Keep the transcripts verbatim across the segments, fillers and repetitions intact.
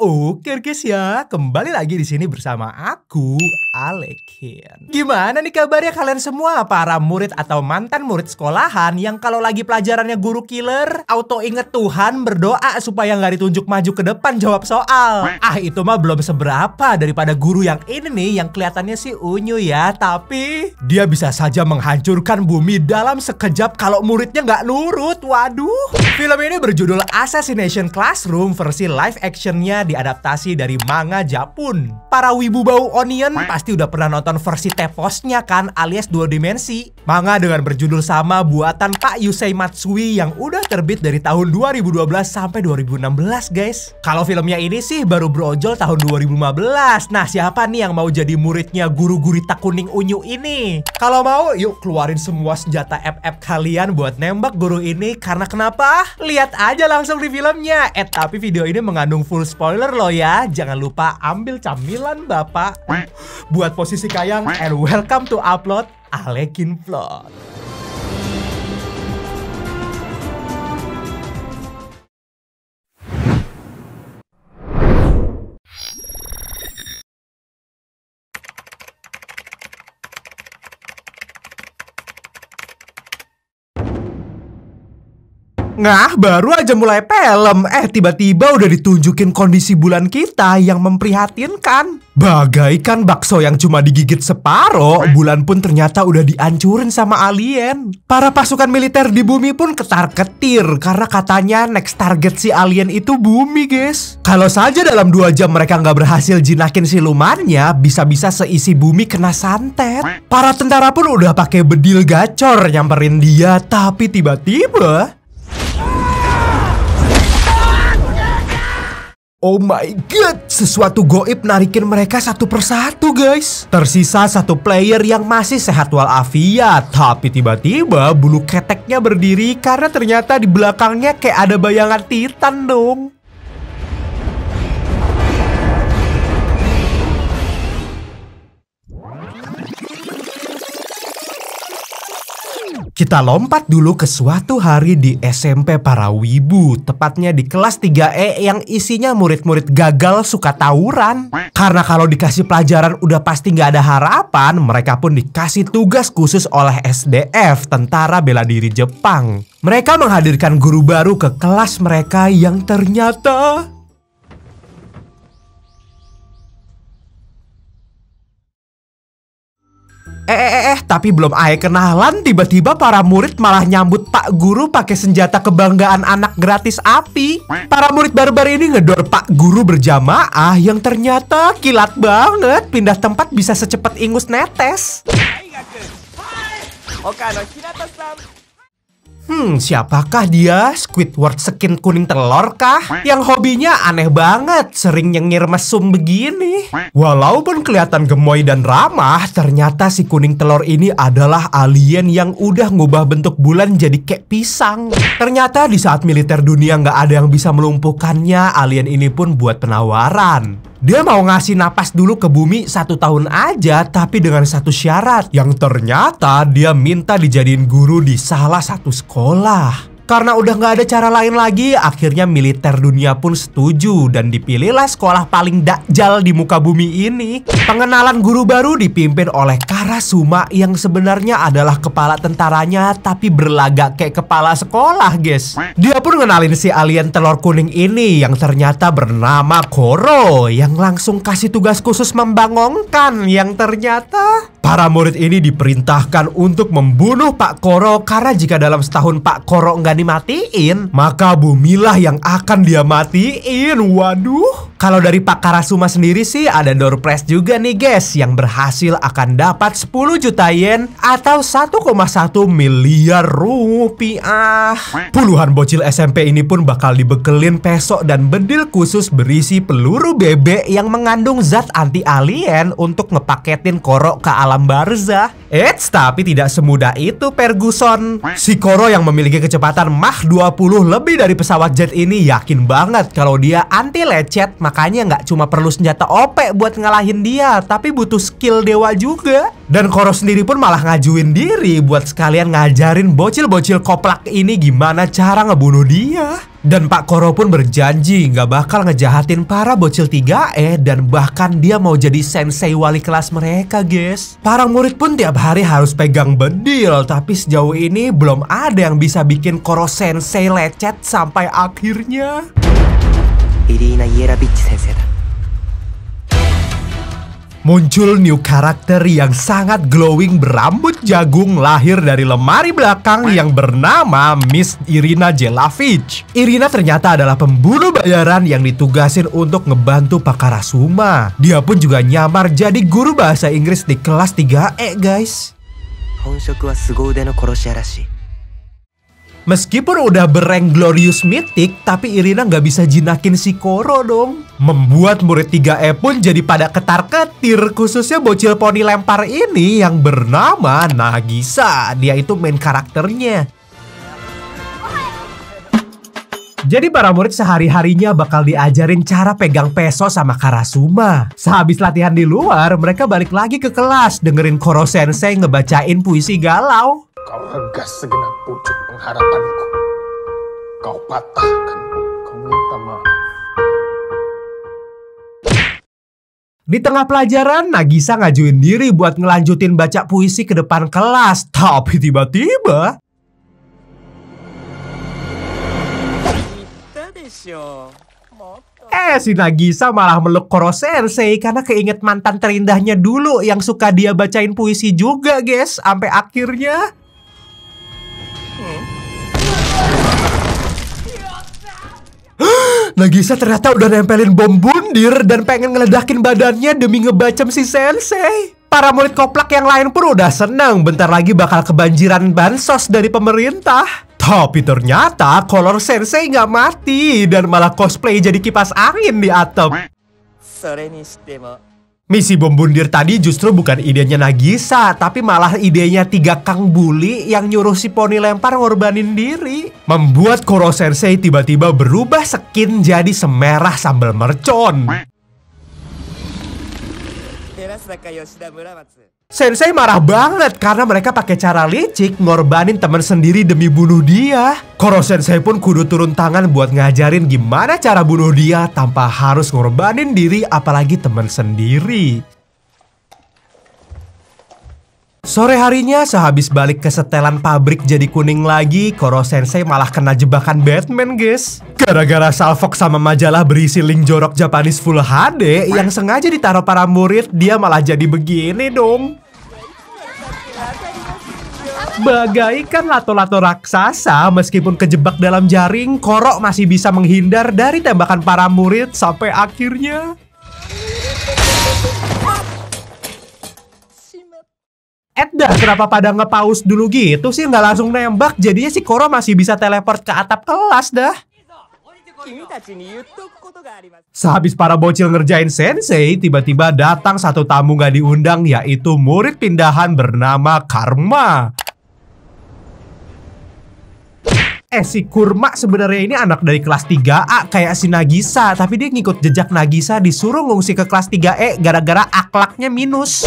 Oke guys ya, kembali lagi di sini bersama aku, Alekin. Gimana nih kabarnya kalian semua, para murid atau mantan murid sekolahan yang kalau lagi pelajarannya guru killer, auto inget Tuhan, berdoa supaya nggak ditunjuk maju ke depan jawab soal. Ah itu mah belum seberapa daripada guru yang ini nih, yang kelihatannya sih unyu ya, tapi dia bisa saja menghancurkan bumi dalam sekejap kalau muridnya nggak nurut. Waduh. Film ini berjudul Assassination Classroom, versi live actionnya diadaptasi dari manga Japun. Para wibu bau onion pasti udah pernah nonton versi teposnya kan, alias dua dimensi. Manga dengan berjudul sama buatan Pak Yusei Matsui yang udah terbit dari tahun dua ribu dua belas sampai dua ribu enam belas guys. Kalau filmnya ini sih baru brojol tahun dua ribu lima belas. Nah siapa nih yang mau jadi muridnya guru gurita kuning unyu ini? Kalau mau yuk keluarin semua senjata F F kalian buat nembak guru ini. Karena kenapa? Lihat aja langsung di filmnya. Eh tapi video ini mengandung full spoiler loh ya. Jangan lupa ambil camilan bapak buat posisi kayang. And welcome to upload Alekin Vlog. Nah, baru aja mulai film, eh tiba-tiba udah ditunjukin kondisi bulan kita yang memprihatinkan. Bagaikan bakso yang cuma digigit separoh, bulan pun ternyata udah dihancurin sama alien. Para pasukan militer di bumi pun ketar-ketir karena katanya next target si alien itu bumi guys. Kalau saja dalam dua jam mereka nggak berhasil jinakin silumannya, bisa-bisa seisi bumi kena santet. Para tentara pun udah pakai bedil gacor nyamperin dia, tapi tiba-tiba oh my god, sesuatu goib narikin mereka satu persatu guys. Tersisa satu player yang masih sehat walafiat, tapi tiba-tiba bulu keteknya berdiri karena ternyata di belakangnya kayak ada bayangan Titan dong. Kita lompat dulu ke suatu hari di S M P para wibu, tepatnya di kelas tiga E yang isinya murid-murid gagal suka tawuran. Karena kalau dikasih pelajaran udah pasti nggak ada harapan, mereka pun dikasih tugas khusus oleh S D F, Tentara Bela Diri Jepang. Mereka menghadirkan guru baru ke kelas mereka yang ternyata Eh, eh, eh, tapi belum ae kenalan, tiba-tiba para murid malah nyambut Pak Guru pakai senjata kebanggaan anak gratis api. Para murid barbar ini ngedor Pak Guru berjamaah yang ternyata kilat banget, pindah tempat bisa secepat ingus netes. Hmm, siapakah dia? Squidward skin kuning telur kah? Yang hobinya aneh banget, sering nyengir mesum begini. Walaupun kelihatan gemoy dan ramah, ternyata si kuning telur ini adalah alien yang udah ngubah bentuk bulan jadi kayak pisang. Ternyata di saat militer dunia nggak ada yang bisa melumpuhkannya, alien ini pun buat penawaran. Dia mau ngasih napas dulu ke bumi satu tahun aja, tapi dengan satu syarat. Yang ternyata dia minta dijadiin guru di salah satu sekolah. Karena udah gak ada cara lain lagi, akhirnya militer dunia pun setuju dan dipilihlah sekolah paling dakjal di muka bumi ini. Pengenalan guru baru dipimpin oleh Karasuma yang sebenarnya adalah kepala tentaranya tapi berlagak kayak kepala sekolah guys. Dia pun ngenalin si alien telur kuning ini yang ternyata bernama Koro, yang langsung kasih tugas khusus membangongkan, yang ternyata para murid ini diperintahkan untuk membunuh Pak Koro karena jika dalam setahun Pak Koro nggak dimatiin, maka bumilah yang akan dia matiin. Waduh. Kalau dari Pak Karasuma sendiri sih ada door prize juga nih guys, yang berhasil akan dapat sepuluh juta yen atau satu koma satu miliar rupiah. Puluhan bocil S M P ini pun bakal dibekelin pesok dan bedil khusus berisi peluru bebek yang mengandung zat anti alien untuk ngepaketin Koro ke alam barzah. Eits, tapi tidak semudah itu Ferguson. Si Koro yang memiliki kecepatan Mach dua puluh lebih dari pesawat jet ini yakin banget kalau dia anti lecet. Makanya nggak cuma perlu senjata O P buat ngalahin dia, tapi butuh skill dewa juga. Dan Koro sendiri pun malah ngajuin diri buat sekalian ngajarin bocil-bocil koplak ini gimana cara ngebunuh dia. Dan Pak Koro pun berjanji nggak bakal ngejahatin para bocil tiga E dan bahkan dia mau jadi sensei wali kelas mereka, guys. Para murid pun tiap hari harus pegang bedil, tapi sejauh ini belum ada yang bisa bikin Koro sensei lecet sampai akhirnya Irina Yerabich sensei da. Muncul new karakter yang sangat glowing berambut jagung lahir dari lemari belakang yang bernama Miss Irina Jelavich. Irina ternyata adalah pembunuh bayaran yang ditugasin untuk ngebantu Pak Karasuma. Dia pun juga nyamar jadi guru bahasa Inggris di kelas tiga E, guys. Honshoku wa sugoude no koroshi arashi. Meskipun udah bereng Glorious Mythic, tapi Irina nggak bisa jinakin si Koro dong. Membuat murid tiga E pun jadi pada ketar-ketir, khususnya bocil poni lempar ini yang bernama Nagisa. Dia itu main karakternya. Jadi para murid sehari-harinya bakal diajarin cara pegang peso sama Karasuma. Sehabis latihan di luar, mereka balik lagi ke kelas dengerin Koro Sensei ngebacain puisi galau. Kau hegas segenap pucuk pengharapanku. Kau patahkan, kau minta maaf. Di tengah pelajaran, Nagisa ngajuin diri buat ngelanjutin baca puisi ke depan kelas. Tapi tiba-tiba Eh, si Nagisa malah meluk Koro Sensei karena keinget mantan terindahnya dulu yang suka dia bacain puisi juga, guys. Sampai akhirnya Nagisa ternyata udah nempelin bom bundir dan pengen ngeledakin badannya demi ngebacem si Sensei. Para murid koplak yang lain pun udah seneng, bentar lagi bakal kebanjiran bansos dari pemerintah. Tapi ternyata Color Sensei nggak mati dan malah cosplay jadi kipas angin di atap. Misi bom bundir tadi justru bukan idenya Nagisa, tapi malah idenya tiga Kang Bully yang nyuruh si poni lempar ngorbanin diri. Membuat Koro Sensei tiba-tiba berubah skin jadi semerah sambal mercon. Sensei marah banget karena mereka pakai cara licik ngorbanin teman sendiri demi bunuh dia. Koro Sensei pun kudu turun tangan buat ngajarin gimana cara bunuh dia tanpa harus ngorbanin diri apalagi teman sendiri. Sore harinya sehabis balik ke setelan pabrik jadi kuning lagi, Koro Sensei malah kena jebakan Batman, guys. Gara-gara salfok sama majalah berisi link jorok Japanese Full H D yang sengaja ditaruh para murid, dia malah jadi begini dong. Bagaikan lato-lato raksasa, meskipun kejebak dalam jaring, Koro masih bisa menghindar dari tembakan para murid sampai akhirnya Edda, kenapa pada nge-pause dulu gitu sih? Nggak langsung nembak, jadinya si Koro masih bisa teleport ke atap kelas dah. Sehabis para bocil ngerjain Sensei, tiba-tiba datang satu tamu gak diundang, yaitu murid pindahan bernama Karma. Eh, si Kurma sebenarnya ini anak dari kelas tiga A kayak si Nagisa, tapi dia ngikut jejak Nagisa disuruh ngungsi ke kelas tiga E gara-gara akhlaknya minus.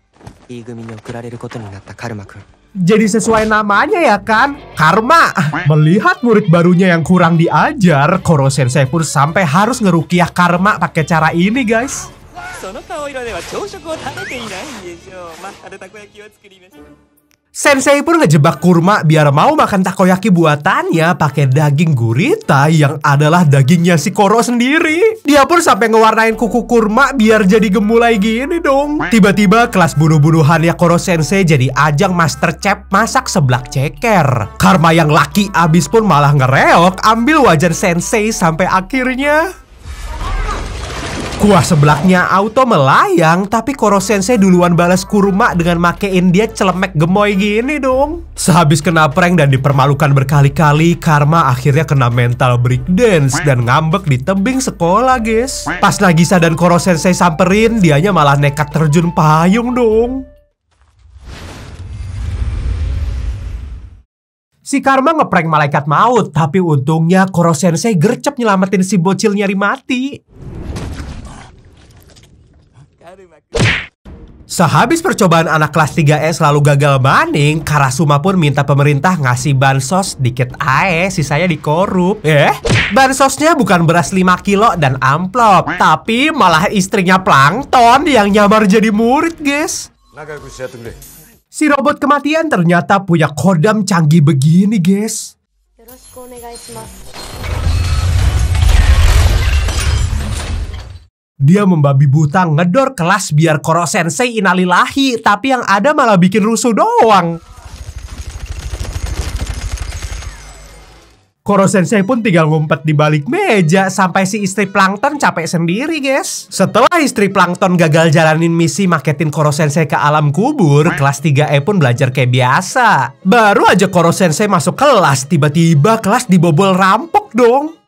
Jadi sesuai namanya ya kan, Karma. Melihat murid barunya yang kurang diajar, Koro Sensei pun sampai harus ngerukiah Karma pakai cara ini, guys. Sensei pun ngejebak Kurma biar mau makan takoyaki buatannya pakai daging gurita yang adalah dagingnya si Koro sendiri. Dia pun sampai ngewarnain kuku Kurma biar jadi gemulai gini dong. Tiba-tiba kelas bunuh-bunuhannya Koro Sensei jadi ajang master chef masak seblak ceker. Karma yang laki abis pun malah ngereok ambil wajan Sensei sampai akhirnya kuah seblaknya auto melayang, tapi Koro Sensei duluan balas Kurma dengan makein dia celemek gemoy gini dong. Sehabis kena prank dan dipermalukan berkali-kali, Karma akhirnya kena mental breakdance dan ngambek di tebing sekolah, guys. Pas Nagisa dan Koro Sensei samperin, dianya malah nekat terjun payung dong. Si Karma ngeprank malaikat maut, tapi untungnya Koro Sensei gercep nyelamatin si bocil nyari mati. Sehabis percobaan anak kelas tiga E selalu gagal maning, Karasuma pun minta pemerintah ngasih bansos dikit ae, sisanya dikorup. Eh, bansosnya bukan beras lima kilo dan amplop, tapi malah istrinya Plankton yang nyamar jadi murid, guys. Si robot kematian ternyata punya kodam canggih begini, guys. Dia membabi buta ngedor kelas biar Koro Sensei inalilahi, tapi yang ada malah bikin rusuh doang. Koro Sensei pun tinggal ngumpet di balik meja sampai si istri Plankton capek sendiri, guys. Setelah istri Plankton gagal jalanin misi maketin Koro Sensei ke alam kubur, kelas tiga E pun belajar kayak biasa. Baru aja Koro Sensei masuk kelas, tiba-tiba kelas dibobol rampok dong.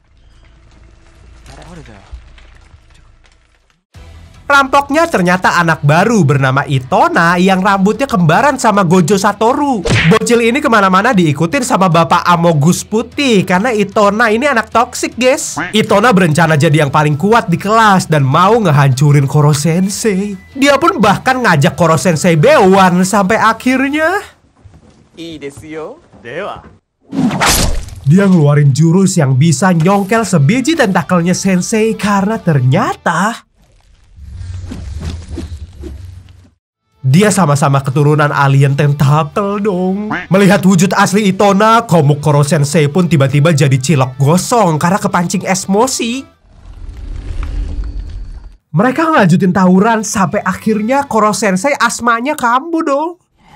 Rampoknya ternyata anak baru bernama Itona yang rambutnya kembaran sama Gojo Satoru. Bocil ini kemana-mana diikutin sama bapak Amogus Putih karena Itona ini anak toksik, guys. Itona berencana jadi yang paling kuat di kelas dan mau ngehancurin Koro Sensei. Dia pun bahkan ngajak Koro Sensei bewan sampai akhirnya dia ngeluarin jurus yang bisa nyongkel sebiji tentakelnya Sensei karena ternyata dia sama-sama keturunan alien tentakel dong. Melihat wujud asli Itona, komuk Koro Sensei pun tiba-tiba jadi cilok gosong karena kepancing emosi. Mereka ngelanjutin tawuran sampai akhirnya Koro Sensei asmanya kambuh dong.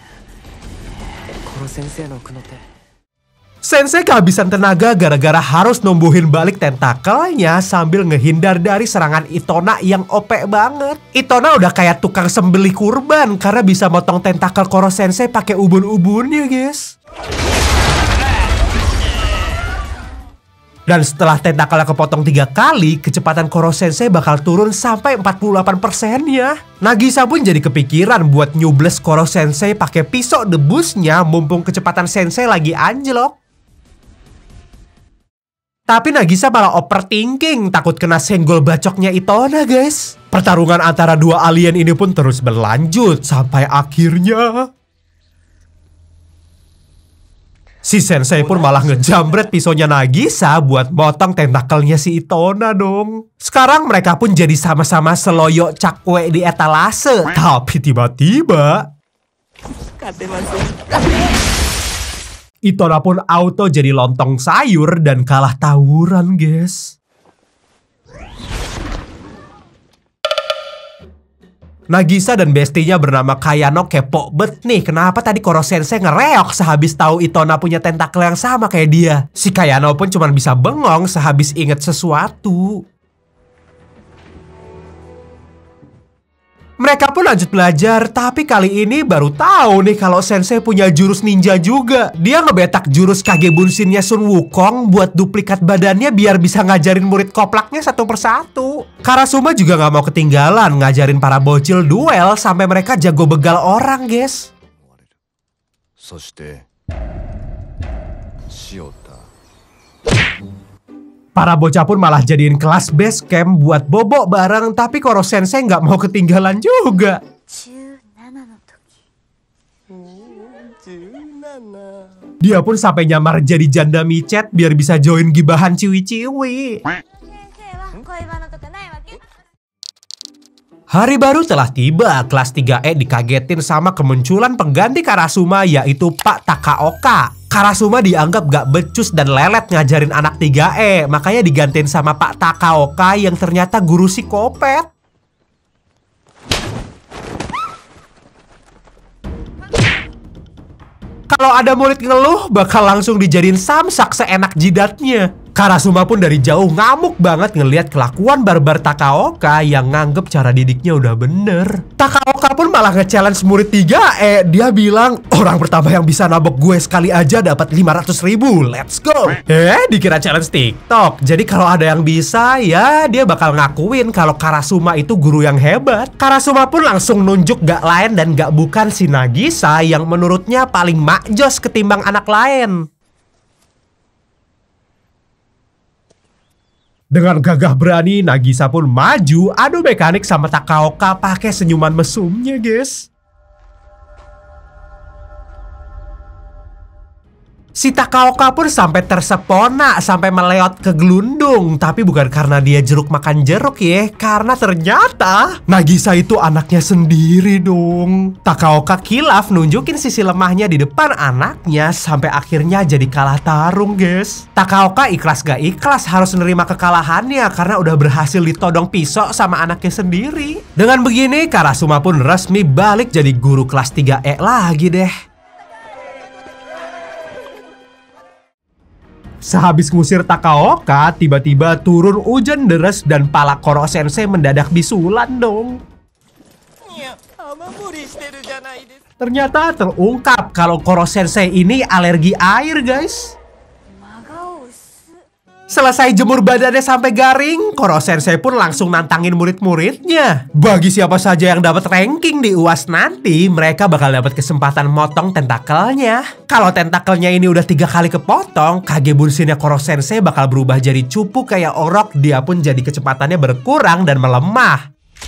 Sensei kehabisan tenaga gara-gara harus numbuhin balik tentakelnya sambil ngehindar dari serangan Itona yang O P banget. Itona udah kayak tukang sembelih kurban karena bisa motong tentakel Koro Sensei pakai ubun-ubunnya, guys. Dan setelah tentakelnya kepotong tiga kali, kecepatan Koro Sensei bakal turun sampai empat puluh delapan persennya. Nagisa pun jadi kepikiran buat nyubles Koro Sensei pakai pisau debusnya mumpung kecepatan Sensei lagi anjlok. Tapi Nagisa malah overthinking, takut kena senggol bacoknya Itona, guys. Pertarungan antara dua alien ini pun terus berlanjut sampai akhirnya si Sensei pun malah ngejambret pisaunya Nagisa buat motong tentakelnya si Itona dong. Sekarang mereka pun jadi sama-sama seloyo cakwe di etalase. Tapi tiba-tiba Itona pun auto jadi lontong sayur dan kalah tawuran, guys. Nagisa dan bestinya bernama Kayano kepo bet nih, kenapa tadi Koro Sensei ngereok sehabis tahu Itona punya tentakel yang sama kayak dia. Si Kayano pun cuma bisa bengong sehabis inget sesuatu. Mereka pun lanjut belajar, tapi kali ini baru tahu nih kalau Sensei punya jurus ninja juga. Dia ngebetak jurus Kage Bunshin-nya Sun Wukong buat duplikat badannya biar bisa ngajarin murid koplaknya satu persatu. Karasuma juga gak mau ketinggalan ngajarin para bocil duel sampai mereka jago begal orang, guys. Para bocah pun malah jadiin kelas base camp buat bobok bareng, tapi Koro Sensei nggak mau ketinggalan juga. Dia pun sampai nyamar jadi janda micet biar bisa join gibahan ciwi-ciwi. Hari baru telah tiba, kelas tiga E dikagetin sama kemunculan pengganti Karasuma yaitu Pak Takaoka. Karasuma dianggap gak becus dan lelet ngajarin anak tiga E, makanya digantiin sama Pak Takaoka yang ternyata guru psikopat. Kalau ada murid ngeluh, bakal langsung dijadiin samsak seenak jidatnya. Karasuma pun dari jauh ngamuk banget ngelihat kelakuan barbar Takaoka yang nganggep cara didiknya udah bener. Takaoka pun malah nge-challenge murid tiga E. Dia bilang, orang pertama yang bisa nabok gue sekali aja dapat lima ratus ribu. Let's go. Eh, dikira challenge TikTok. Jadi kalau ada yang bisa, ya dia bakal ngakuin kalau Karasuma itu guru yang hebat. Karasuma pun langsung nunjuk gak lain dan gak bukan si Nagisa yang menurutnya paling makjos ketimbang anak lain. Dengan gagah berani, Nagisa pun maju adu mekanik sama Takaoka pakai senyuman mesumnya, guys. Si Takaoka pun sampai tersepona, sampai meleot ke gelundung. Tapi bukan karena dia jeruk makan jeruk ya, karena ternyata Nagisa itu anaknya sendiri dong. Takaoka kilaf nunjukin sisi lemahnya di depan anaknya, sampai akhirnya jadi kalah tarung, guys. Takaoka ikhlas gak ikhlas harus nerima kekalahannya karena udah berhasil ditodong pisau sama anaknya sendiri. Dengan begini, Karasuma pun resmi balik jadi guru kelas tiga E lagi deh. Sehabis ngusir Takaoka, tiba-tiba turun hujan deras dan pala Koro Sensei mendadak bisulan dong. Ternyata terungkap kalau Koro Sensei ini alergi air, guys. Selesai jemur badannya sampai garing, Koro Sensei pun langsung nantangin murid-muridnya. Bagi siapa saja yang dapat ranking di U A S nanti, mereka bakal dapat kesempatan motong tentakelnya. Kalau tentakelnya ini udah tiga kali kepotong, Kage Bunshinnya Koro Sensei bakal berubah jadi cupu kayak orok. Dia pun jadi kecepatannya berkurang dan melemah.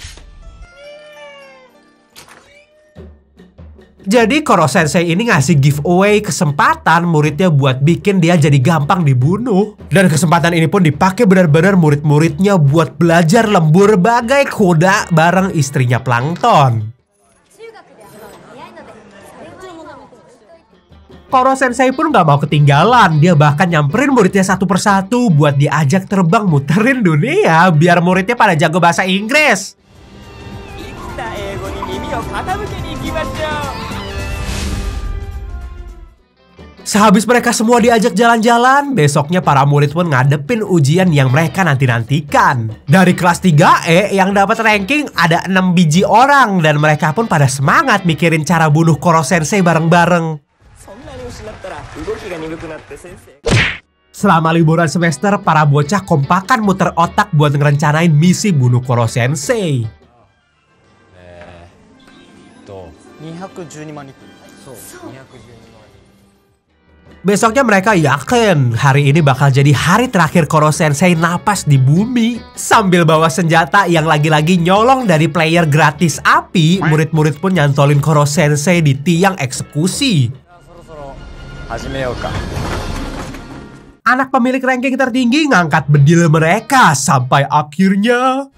Jadi Koro Sensei ini ngasih giveaway kesempatan muridnya buat bikin dia jadi gampang dibunuh. Dan kesempatan ini pun dipakai benar-benar murid-muridnya buat belajar lembur bagai kuda bareng istrinya Plankton. Koro Sensei pun gak mau ketinggalan. Dia bahkan nyamperin muridnya satu persatu buat diajak terbang muterin dunia biar muridnya pada jago bahasa Inggris. Sehabis mereka semua diajak jalan-jalan, besoknya para murid pun ngadepin ujian yang mereka nanti-nantikan. Dari kelas tiga E yang dapat ranking ada enam biji orang dan mereka pun pada semangat mikirin cara bunuh Koro Sensei bareng-bareng. Selama liburan semester, para bocah kompakan muter otak buat ngerencanain misi bunuh Koro Sensei. Besoknya mereka yakin hari ini bakal jadi hari terakhir Koro Sensei napas di bumi. Sambil bawa senjata yang lagi-lagi nyolong dari player gratis api, murid-murid pun nyantolin Koro Sensei di tiang eksekusi. Anak pemilik ranking tertinggi ngangkat bedil mereka sampai akhirnya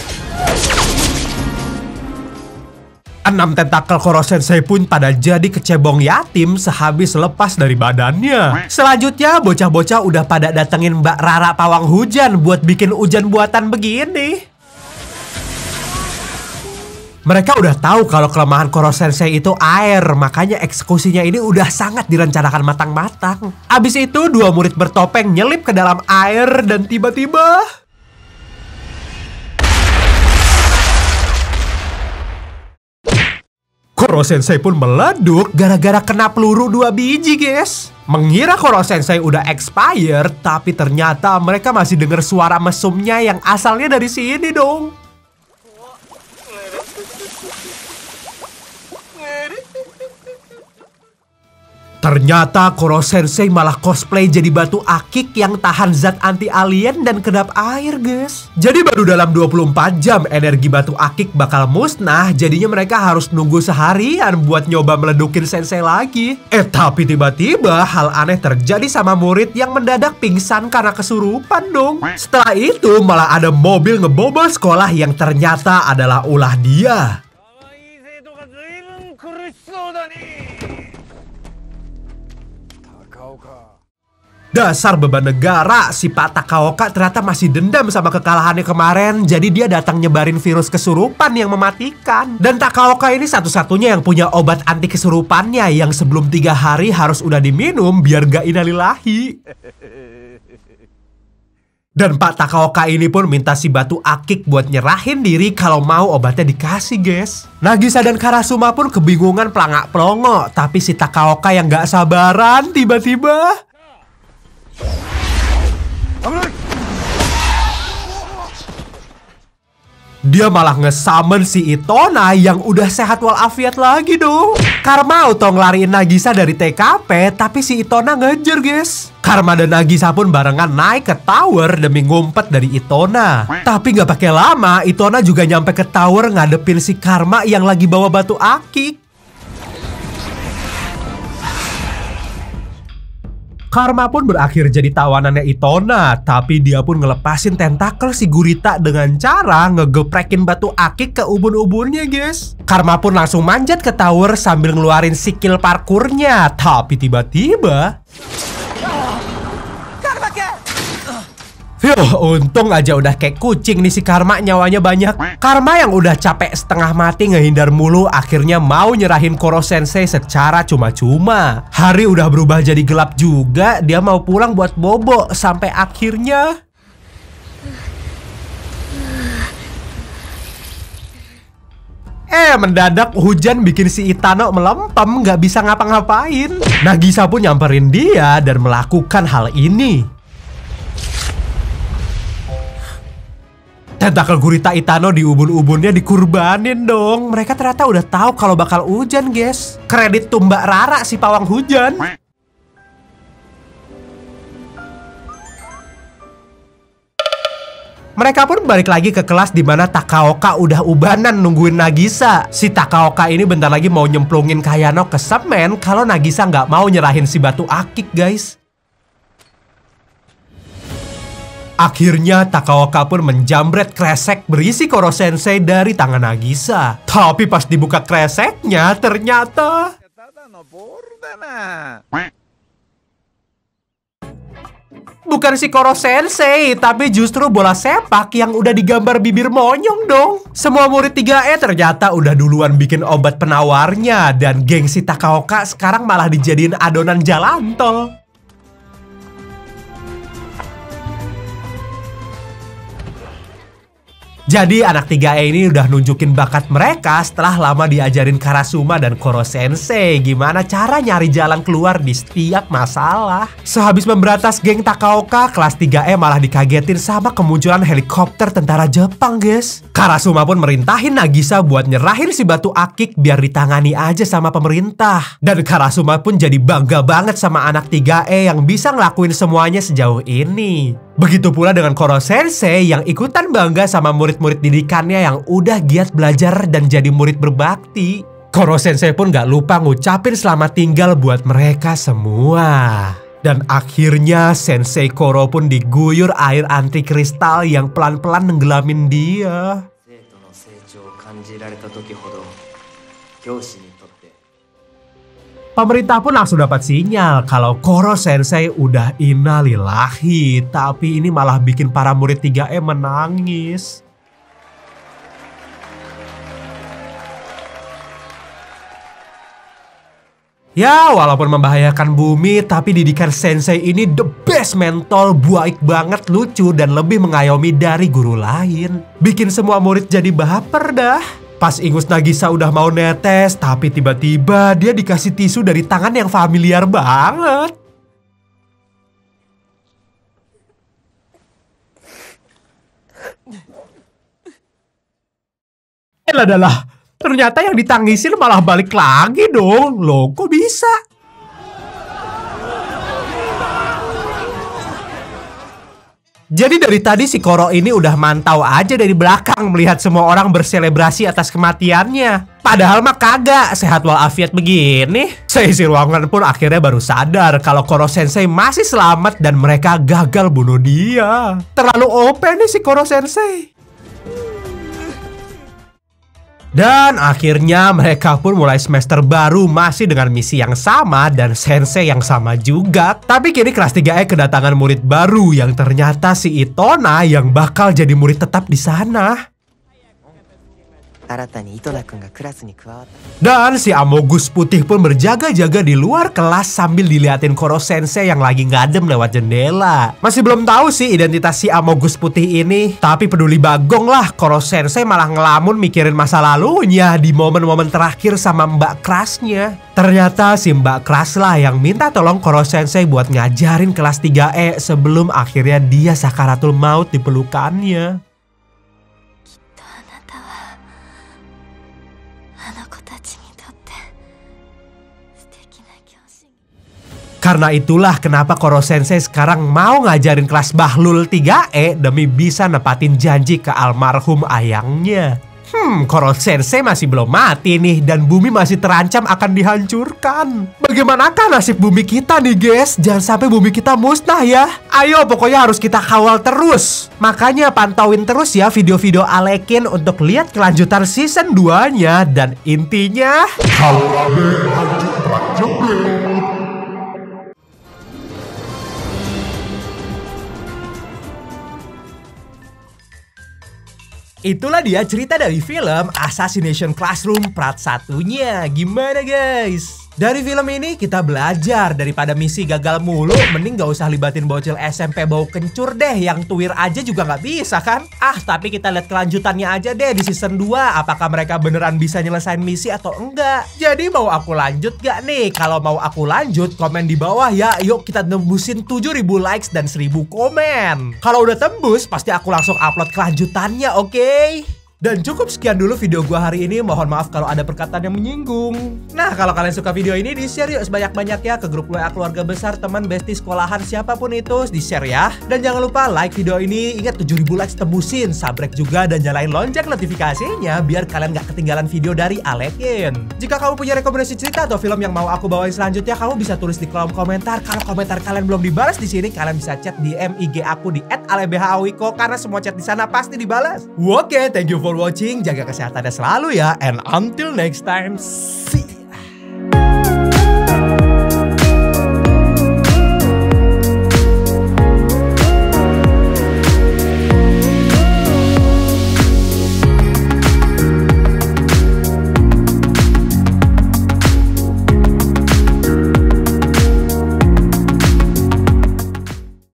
enam tentakel Koro Sensei pun pada jadi kecebong yatim sehabis lepas dari badannya. Selanjutnya bocah-bocah udah pada datengin Mbak Rara Pawang Hujan buat bikin hujan buatan begini. Mereka udah tahu kalau kelemahan Koro Sensei itu air, makanya eksekusinya ini udah sangat direncanakan matang-matang. Abis itu dua murid bertopeng nyelip ke dalam air dan tiba-tiba Koro Sensei pun meleduk gara-gara kena peluru dua biji, guys. Mengira Koro Sensei udah expired, tapi ternyata mereka masih dengar suara mesumnya yang asalnya dari sini dong. Ternyata Koro Sensei malah cosplay jadi batu akik yang tahan zat anti alien dan kedap air, guys. Jadi baru dalam dua puluh empat jam energi batu akik bakal musnah. Jadinya mereka harus nunggu seharian buat nyoba meledukin Sensei lagi. Eh tapi tiba-tiba hal aneh terjadi sama murid yang mendadak pingsan karena kesurupan dong. Setelah itu malah ada mobil ngebobol sekolah yang ternyata adalah ulah dia. Dasar beban negara, si Pak Takaoka ternyata masih dendam sama kekalahannya kemarin. Jadi dia datang nyebarin virus kesurupan yang mematikan. Dan Takaoka ini satu-satunya yang punya obat anti kesurupannya yang sebelum tiga hari harus udah diminum biar gak innalillahi. Dan Pak Takaoka ini pun minta si batu akik buat nyerahin diri kalau mau obatnya dikasih, guys. Nagisa dan Karasuma pun kebingungan pelangak-pelongo. Tapi si Takaoka yang gak sabaran tiba-tiba dia malah nge-summon si Itona yang udah sehat walafiat lagi dong. Karma auto ngelariin Nagisa dari T K P, tapi si Itona ngejar guys. Karma dan Nagisa pun barengan naik ke tower demi ngumpet dari Itona. Tapi nggak pakai lama, Itona juga nyampe ke tower ngadepin si Karma yang lagi bawa batu akik. Karma pun berakhir jadi tawanannya Itona, tapi dia pun ngelepasin tentakel si gurita dengan cara ngegeprekin batu akik ke ubun-ubunnya guys. Karma pun langsung manjat ke tower sambil ngeluarin skill parkurnya, tapi tiba-tiba Yuh, untung aja udah kayak kucing nih si Karma, nyawanya banyak. Karma yang udah capek setengah mati ngehindar mulu akhirnya mau nyerahin Koro Sensei secara cuma-cuma. Hari udah berubah jadi gelap juga, dia mau pulang buat bobo sampai akhirnya Eh, mendadak hujan bikin si Itano melempem, nggak bisa ngapa-ngapain. Nagisa pun nyamperin dia dan melakukan hal ini. Tentakel gurita Itano di ubun-ubunnya dikurbanin dong. Mereka ternyata udah tahu kalau bakal hujan, guys. Kredit tumbak Rara si pawang hujan. Mereka pun balik lagi ke kelas di mana Takaoka udah ubanan nungguin Nagisa. Si Takaoka ini bentar lagi mau nyemplungin Kayano ke semen kalau Nagisa nggak mau nyerahin si batu akik, guys. Akhirnya Takaoka pun menjambret kresek berisi Koro Sensei dari tangan Nagisa. Tapi pas dibuka kreseknya ternyata bukan si Koro Sensei, tapi justru bola sepak yang udah digambar bibir monyong dong. Semua murid tiga E ternyata udah duluan bikin obat penawarnya, dan geng si Takaoka sekarang malah dijadiin adonan jalan tol. Jadi anak tiga E ini udah nunjukin bakat mereka setelah lama diajarin Karasuma dan Koro Sensei gimana cara nyari jalan keluar di setiap masalah. Sehabis memberantas geng Takaoka, kelas tiga E malah dikagetin sama kemunculan helikopter tentara Jepang, guys. Karasuma pun merintahin Nagisa buat nyerahin si batu akik biar ditangani aja sama pemerintah. Dan Karasuma pun jadi bangga banget sama anak tiga E yang bisa ngelakuin semuanya sejauh ini. Begitu pula dengan Koro Sensei yang ikutan bangga sama murid-murid didikannya yang udah giat belajar dan jadi murid berbakti. Koro Sensei pun gak lupa ngucapin selamat tinggal buat mereka semua. Dan akhirnya Sensei Koro pun diguyur air anti kristal yang pelan-pelan nenggelamin dia. Pemerintah pun langsung dapat sinyal kalau Koro Sensei udah innalillahi, tapi ini malah bikin para murid tiga E menangis. Ya, walaupun membahayakan bumi, tapi didikan Sensei ini the best mentol, baik banget, lucu, dan lebih mengayomi dari guru lain. Bikin semua murid jadi baper dah. Pas ingus Nagisa udah mau netes, tapi tiba-tiba dia dikasih tisu dari tangan yang familiar banget. Adalah, ternyata yang ditangisin malah balik lagi dong. Loh, kok bisa? Jadi dari tadi si Koro ini udah mantau aja dari belakang melihat semua orang berselebrasi atas kematiannya. Padahal mah kagak, sehat walafiat begini. Seisi ruangan pun akhirnya baru sadar kalau Koro Sensei masih selamat dan mereka gagal bunuh dia. Terlalu O P nih si Koro Sensei. Dan akhirnya mereka pun mulai semester baru masih dengan misi yang sama dan sensei yang sama juga. Tapi kini kelas tiga E kedatangan murid baru yang ternyata si Itona yang bakal jadi murid tetap di sana. Dan si Amogus Putih pun berjaga-jaga di luar kelas sambil diliatin Koro Sensei yang lagi ngadem lewat jendela. Masih belum tahu sih identitas si Amogus Putih ini, tapi peduli bagong lah, Koro Sensei malah ngelamun mikirin masa lalunya di momen-momen terakhir sama Mbak Krasnya. Ternyata si Mbak Kras lah yang minta tolong Koro Sensei buat ngajarin kelas tiga E sebelum akhirnya dia sakaratul maut di pelukannya. Karena itulah kenapa Koro Sensei sekarang mau ngajarin kelas Bahlul tiga E demi bisa nepatin janji ke almarhum ayangnya. Hmm, Koro Sensei masih belum mati nih dan bumi masih terancam akan dihancurkan. Bagaimanakah nasib bumi kita nih guys? Jangan sampai bumi kita musnah ya. Ayo pokoknya harus kita kawal terus. Makanya pantauin terus ya video-video Alekin untuk lihat kelanjutan season dua-nya. Dan intinya, kalau Abe hancur jebret. Itulah dia cerita dari film Assassination Classroom part satunya. Gimana guys? Dari film ini kita belajar daripada misi gagal mulu, mending gak usah libatin bocil S M P bau kencur deh, yang tuwir aja juga gak bisa kan? Ah, tapi kita lihat kelanjutannya aja deh di season dua, apakah mereka beneran bisa nyelesain misi atau enggak. Jadi mau aku lanjut gak nih? Kalau mau aku lanjut, komen di bawah ya. Yuk kita nembusin tujuh ribu likes dan seribu komen. Kalau udah tembus, pasti aku langsung upload kelanjutannya, oke? Okay? Dan cukup sekian dulu video gua hari ini. Mohon maaf kalau ada perkataan yang menyinggung. Nah, kalau kalian suka video ini, di-share yuk sebanyak-banyaknya ke grup W A keluarga besar, teman, bestie, sekolahan, siapapun itu, di-share ya. Dan jangan lupa like video ini. Ingat tujuh ribu likes tembusin, subscribe juga dan nyalain lonceng notifikasinya biar kalian gak ketinggalan video dari Alekin. Jika kamu punya rekomendasi cerita atau film yang mau aku bawain selanjutnya, kamu bisa tulis di kolom komentar. Kalau komentar kalian belum dibalas di sini, kalian bisa chat di M I G aku di et alebhawiko karena semua chat di sana pasti dibalas. Oke, okay, thank you for watching, jaga kesehatannya selalu ya, and until next time, see